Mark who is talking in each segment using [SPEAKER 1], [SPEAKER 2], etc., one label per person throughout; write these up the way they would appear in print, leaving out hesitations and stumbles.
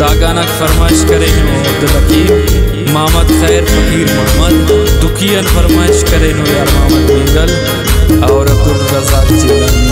[SPEAKER 1] गाना फरमाइश करे नो अब्दुल मोहम्मद खैर फकीर मोहम्मद दुखियन फरमाइश करे नो यार मोहम्मद मिंगल और अब्दुल रज़ाक जिलानी।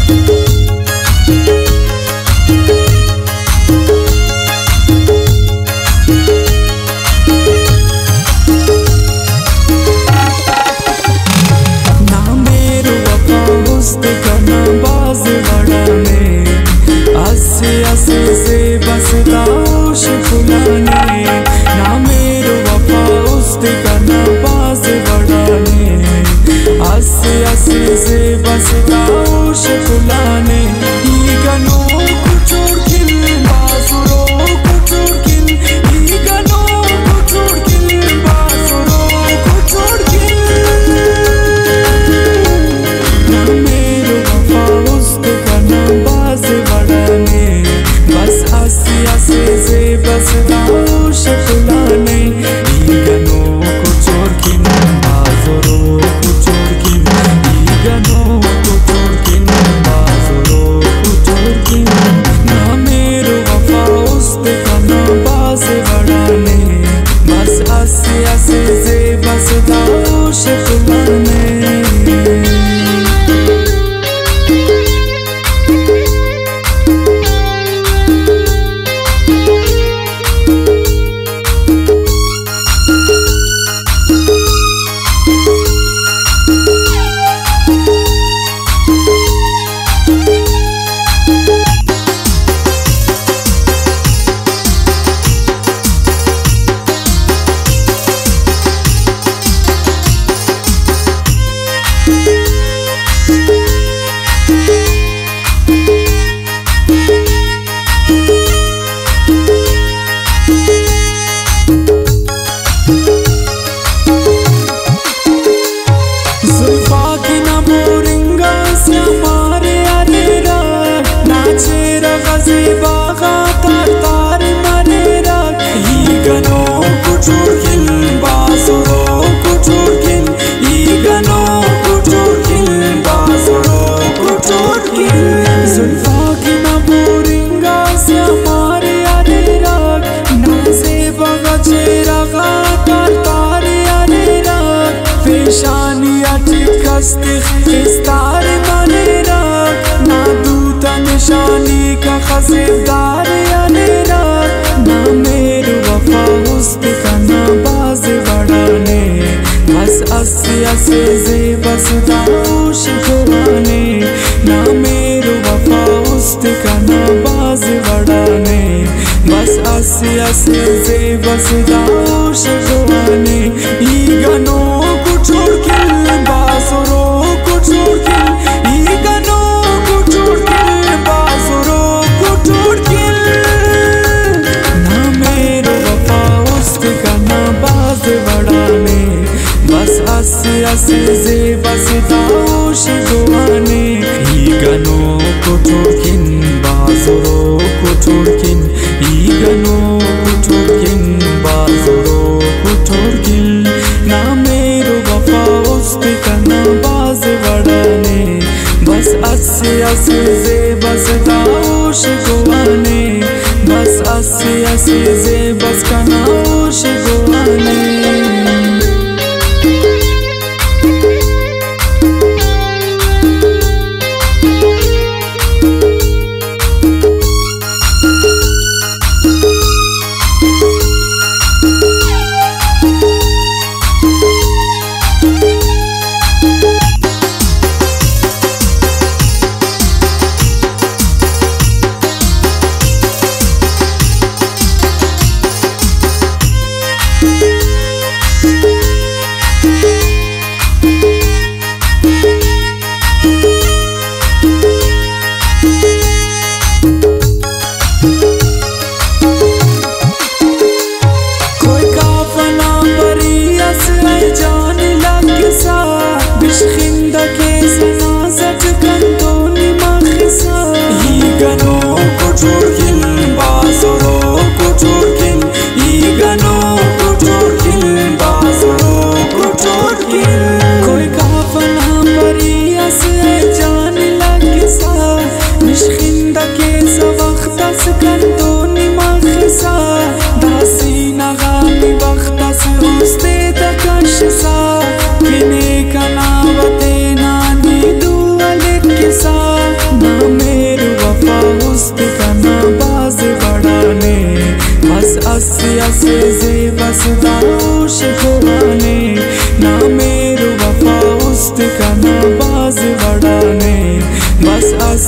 [SPEAKER 2] से बस दाऊश फुलाने ना मेरो वफा उस्ते करना बाज बढ़ाने आसे आसे से बस दाऊश फुलाने ई गनों को छोड़ किल बासुरों को छोड़ किल ई गनों को छोड़ किल बासुरों को छोड़ किल ना मेरो वफा उस्ते करना बाज बढ़ाने आसे आसे से बस दाऊश फुलाने ई गनों को छोड़ किन बाज़ुरों को छोड़ किन ई गनों को छोड़ किन बाज़ुरों को छोड़ किन ना मेरो वफा उस्ते करना बाज बढ़ाने बस आसे आसे से बस दाऊश फुलाने। इस्तार माने रख ना दूता निशानी का खसीदार याने रख ना मेरो वफा उस्ते करना बाज बढ़ाने बस आसे आसे से बस दाऊश फुलाने ना मेरो वफा उस्ते करना बाज बढ़ाने बस आसे आसे से बस दाऊश फुलाने ई गनों को छोड़ के बाज़ुरों को छोड़ के ई गनों को छोड़ के बाज़ुरों को छोड़ के ना मेरो वफा उस्ते करना बाज बढ़ाने बस आसे आसे से बस दाऊश फुलाने ई गनों को छोड़ के बाज़ुरों को छोड़ के ई गनों को छोड़ के बाज़ुरों को छोड़ के ना मेरो वफा उस्ते करना बाज बढ़ाने बस आसे आसे से बस दाऊश फुलाने बस आसे आसे से बस कनाऊश फुलाने।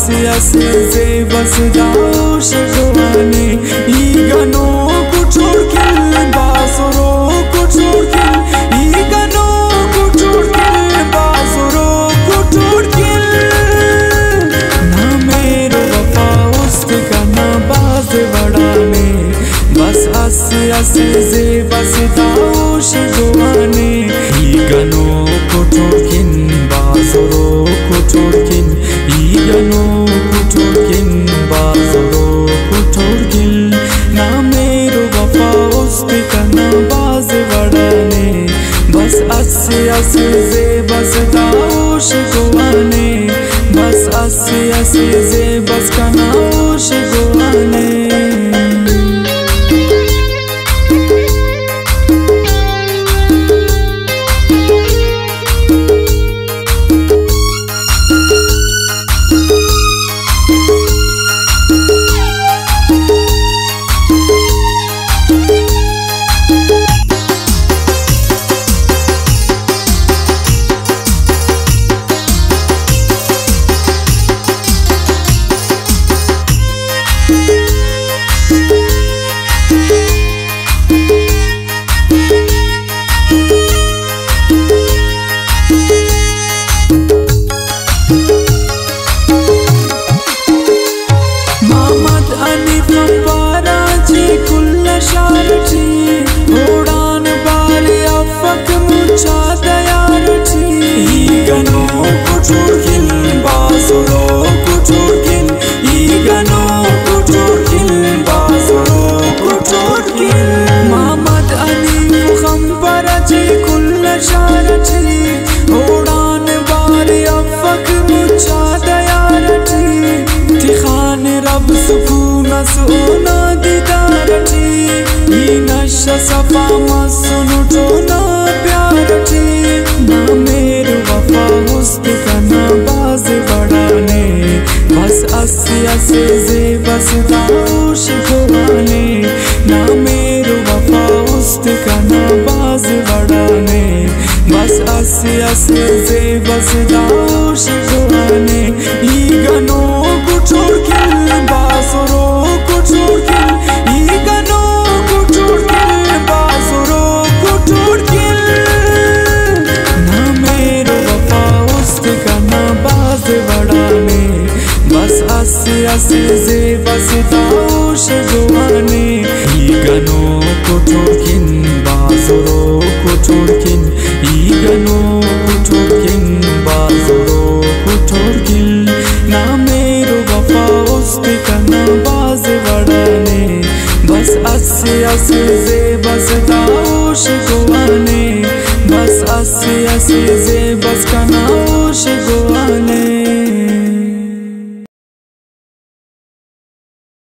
[SPEAKER 2] असे जे बस दाऊश गोवाने ई गनो को छोड़ के बासुरो को छोड़ के ई गनो को छोड़ के बासुरो को छोड़ के ना मेरो वफा उसका ना बाज बड़ाने बस असे जे बस दाऊश गोवाने ई गनो को छोड़ के बासुरो को छोड़ के ई गनो को छोड़ के बासुरो को छोड़ के ना मेरो वफा उसका ना बाज बड़ाने बस असे जे बस दाऊश गोवाने बस असे जे बस कनाऊश गोवाने सोना दीदारठी ई नशा सफा मसुनु टोना प्यारठी ना मेरो वफा उसका ना बाज बड़ाने बस असे जे बस दाऊश गोवाने ना मेरो वफा उसका ना बाज बड़ाने बस असे जे बस दाऊश गोवाने ई गनो को छोड़ के बासुरो को छोड़ के ई गनो को छोड़ के बासुरो को छोड़ के ना मेरो वफा उसका ना बाज बड़ाने बस असे जे बस दाऊश गोवाने ई गनो को छोड़ के बासुरो को छोड़ के ई गनो को छोड़ के बासुरो को छोड़ के ना मेरो वफा उसका ना बाज बड़ाने बस असे जे बस दाऊश गोवाने बस असे जे बस कनाऊश